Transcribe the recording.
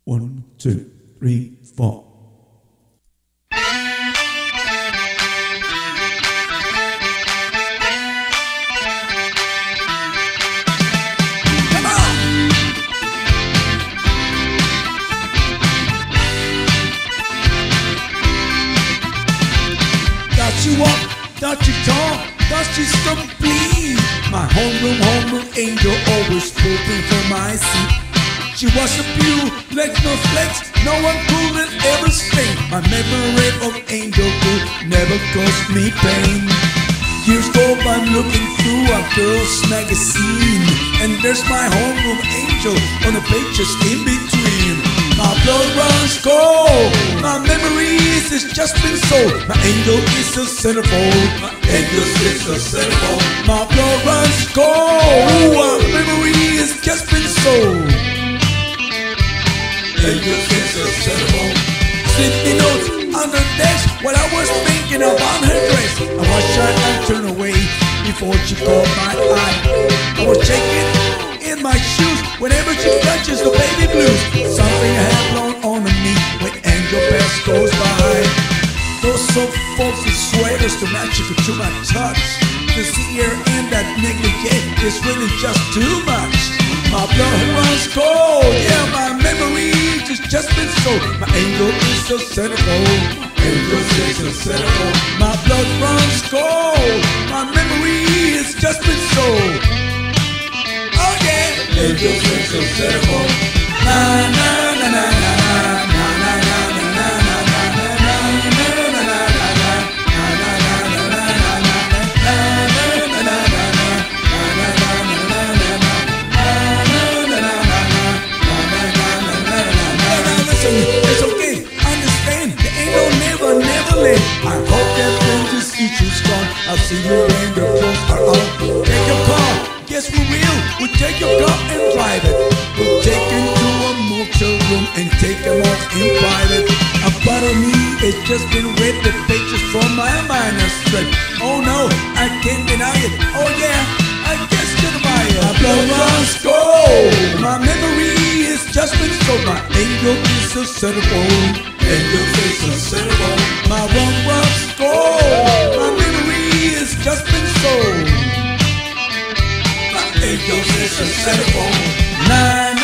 1, 2, 3, 4. Got you up, got you tall, got you complete. My homeroom angel always hoping for my seat. She was a pew, legs no flex, no one could ever stain. My memory of Angel Blue never caused me pain. Years go by, I'm looking through a girl's magazine, and there's my homeroom angel on the pages in between. My blood runs cold, my memories has just been sold. My angel is a centerfold, my angel is a centerfold. My blood runs cold, my memory has just been sold. Angel is a centerfold. Sticky notes on the desk while I was thinking about her dress. I watched her and turn away before she caught my eye. I was shaking in my shoes whenever she touches the baby blues. Something had blown on me when Angel Best goes by. Those so folksy sweaters to match it to my touch. To see her in that negligee is really just too much. My blood runs cold, yeah, my memory has just been sold. My angel is so centerfold, angel is so centerfold. My blood runs cold, my memory has just been sold. Oh yeah, angel is so centerfold. Na na na na na na na na na na na na It's okay, understand, the angel never let. I hope that vengeance issue's gone. I'll see you when the phones are on. Take your car, yes we will. We'll take your car and drive it. We'll take him to a motel room and take him off in private. A part of me has just been read the pages from my mind are straight. Oh no, I can't deny it. Oh yeah, I guess you're my blood runs cold. My memory has just been sold. My angel is a centerfold, angel is a centerfold. My rum runs cold. My memory has just been sold. My angel is a centerfold.